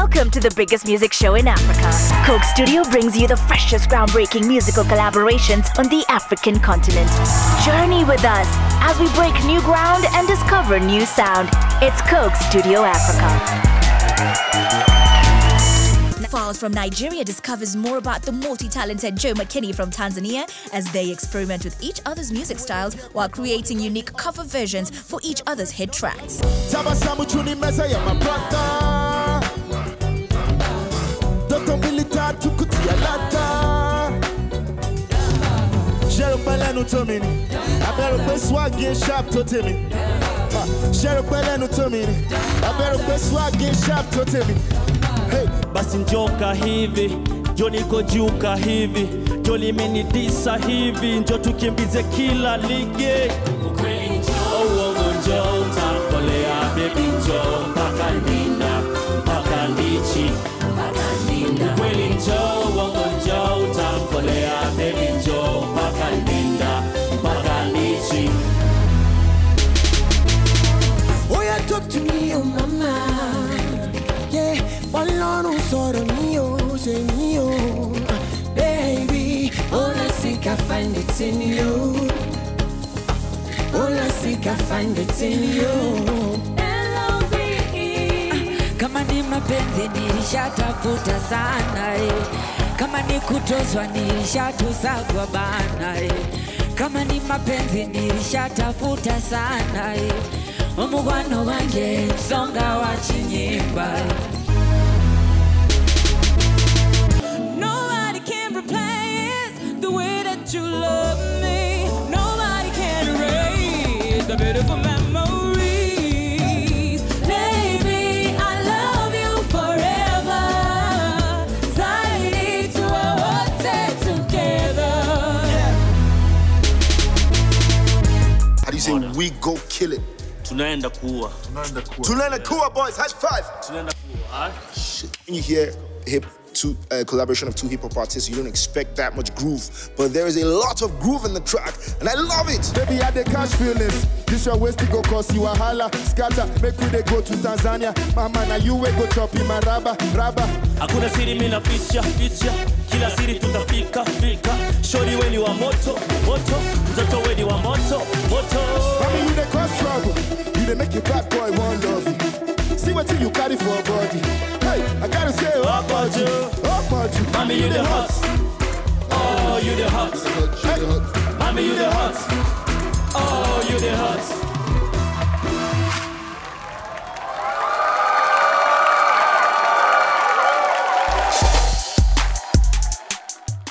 Welcome to the biggest music show in Africa. Coke Studio brings you the freshest groundbreaking musical collaborations on the African continent. Journey with us as we break new ground and discover new sound. It's Coke Studio Africa. Files from Nigeria discovers more about the multi-talented Joe McKinney from Tanzania as they experiment with each other's music styles while creating unique cover versions for each other's hit tracks. Hey, basi njoka hivi, jo niko juka hivi, jo limenidisa hivi, njo tukimbize kila lige. Ukweli njo, uongo njo, utakolea baby njo, mpaka nina, mpaka ndichi, mpaka nina. Ukweli njo, uongo njo, utakolea baby njo, mpaka nina, mpaka ndichi. Oh yeah, talk to me, oh mama. Yeah, balano soro mio, say mio. Baby, all I seek I find it in you. All I seek I find it in you. L-O-V-E. Kama ni mapenzi nilishatafuta sana Kama ni kutozwa nilishatosagwa bana Kama ni mapenzi nilishatafuta sana Omugwano wange songa wa chinyimba. Nobody can replace the way that you love me. Nobody can erase the beautiful memories. Baby, I love you forever. Zaidi tuwe wote together. How do you say we go kill it? Tunaenda kuwa. Tunaenda kuwa, boys. High five. Tunaenda kuwa. Shit. When you hear collaboration of two hip-hop artists, you don't expect that much groove, but there is a lot of groove in the track, and I love it. Baby, I dey catch feelings. This your ways to go cause you a holla. Scatter, make we dey go to Tanzania. Mama, now you we go chop in my raba. Hakuna siri mina ficha. Kila siri tutafika. Shori weni wa moto. Mtoto weni wa moto. Mami, you dey cause trouble. You dey make your bad boy want love you. See what you carry for a body. Hey, I gotta say, oh about you. Mami, you the hot. Oh, you the hot. Hey. Mami, you the hot. Oh, you the hot.